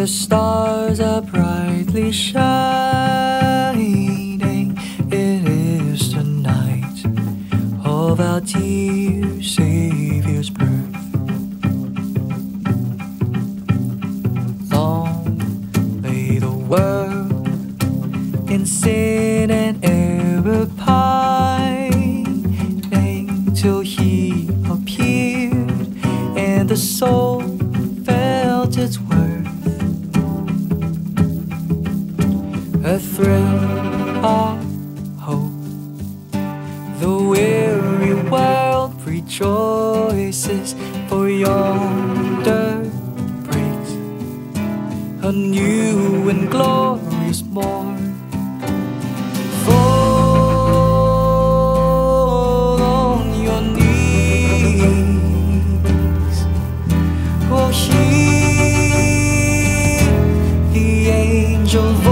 the stars are brightly shining. It is the night of our dear Savior's birth. Long lay the world in sin and error pining, till He appeared and the soul felt its worth. A thrill of hope, the weary world rejoices, for yonder breaks a new and glorious morn. Fall on your knees, oh, hear the angel voice.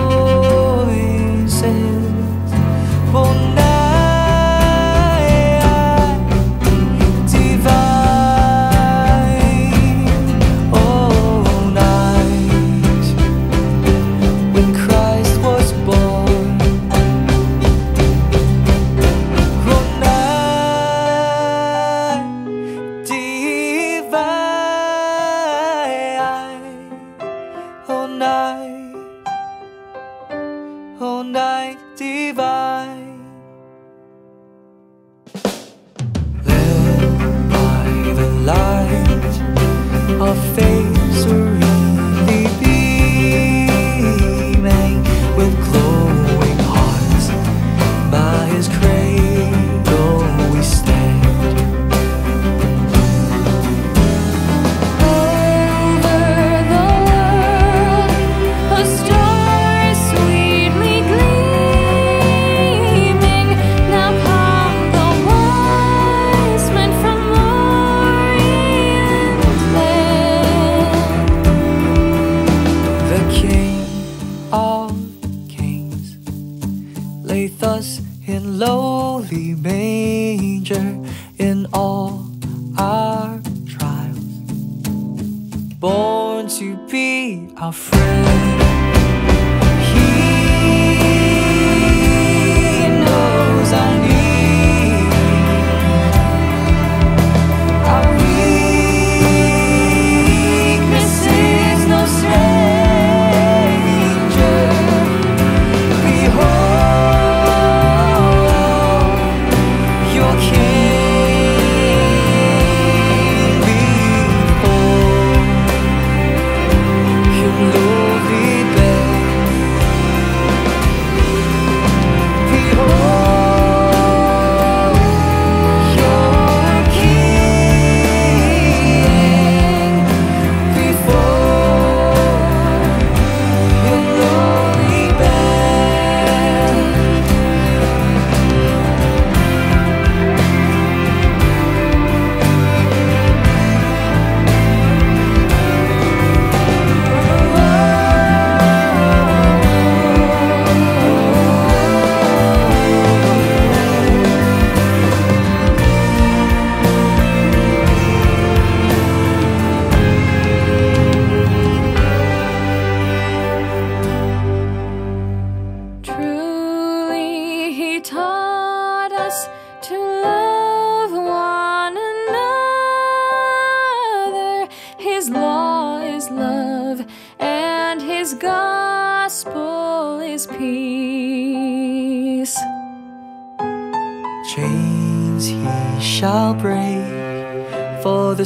The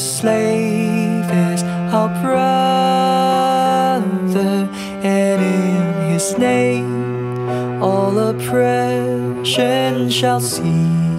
slave is our brother, and in his name all oppression shall cease.